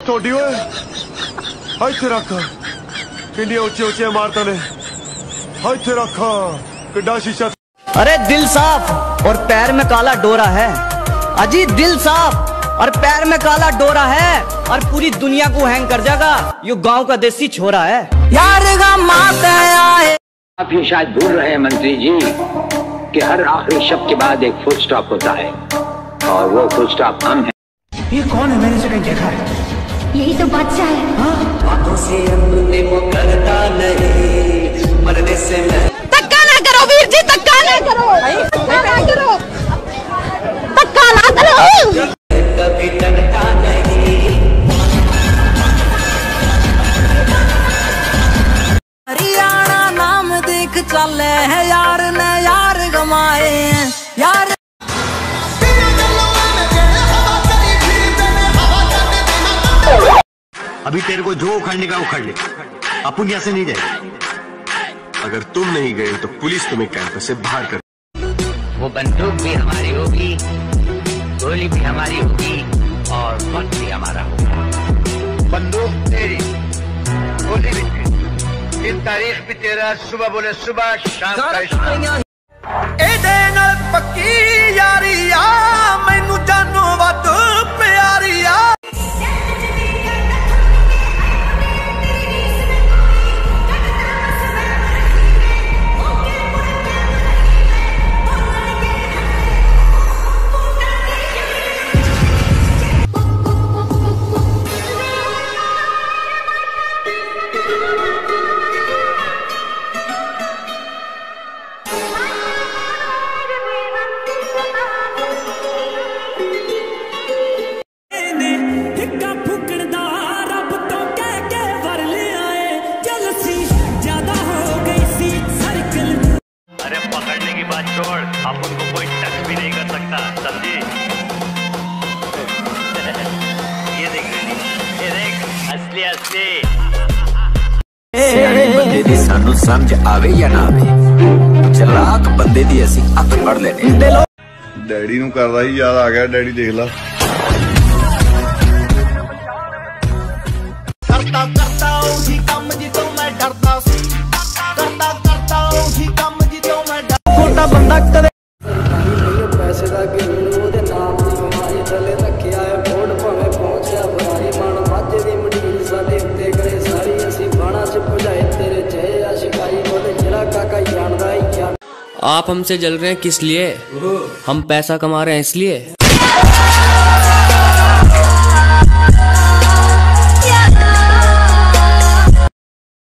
तोड़ी ओए हाय थे रख किन्नियां ऊंची ऊंची इमारतां ने हाय थे रख किड्डा शीशा। अरे दिल साफ और पैर में काला डोरा है। अजी दिल साफ और पैर में काला डोरा है और पूरी दुनिया को हैंग कर जाएगा। यो गांव का देसी छोरा है यार गा माता है। आप ये शायद भूल रहे हैं मंत्री जी कि हर आखिरी शब्द के बाद एक फुल स्टॉप होता है और वो फुल स्टॉप हम है। ये कौन है? मैंने इसे कहीं देखा है। यही तो बादशाह है। बातों से अपने वो करता नहीं मरने से मैं। धक्का ना करो वीर जी, धक्का ना करो, धक्का ना करो, धक्का ना करो। कभी डरता नहीं। हरियाणा नाम देख चले है यार ने यार गमाए हैं यार। अभी तेरे को जो उखाड़ने का उखाड़ ले, अपन यहाँ से नहीं जाए। अगर तुम नहीं गए तो पुलिस तुम्हें कैंपस से बाहर कर। वो बंदूक भी हमारी होगी, गोली भी हमारी होगी और वक्त भी हमारा होगा। बंदूक तेरी, गोली भी तेरी, दिन तारीख भी तेरा, सुबह बोले सुबह, शाम का शाम। एदे नाल पक्की यारी आ मैनू जानो वध प्यारी आ। छोड़, आप उनको कोई टच भी नहीं कर सकता, समझे? ये देख असली असली। सियाने बंदे दी सानू समझ आवे या ना आवे, चलाक बंदे दी असी अख फड़ लेने। डैडी नू करदा ही याद आ गया। डैडी देख ला करता करता उही काम जितो मैं डरता सी, करता करता उही काम जितो मैं छोटा बंदा करे पैसे दा गिनू ओदे नाम दी कमाई थले रखिया है बोर्ड भावे पहुंचया भराई मन माजे दी मंडीर साडे उत्ते करे सारी असी बाणा च भजाए तेरे जय आशिकाई बोले जरा काका जानदा ही क्या। आप हमसे जल रहे हैं किस लिए? हम पैसा कमा रहे हैं इसलिए।